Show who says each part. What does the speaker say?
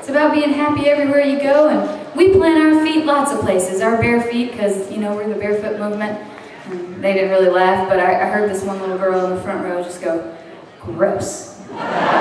Speaker 1: It's about being happy everywhere you go, and we plant our feet lots of places. Our bare feet, because, you know, we're the Barefoot movement. They didn't really laugh, but I heard this one little girl in the front row just go, gross.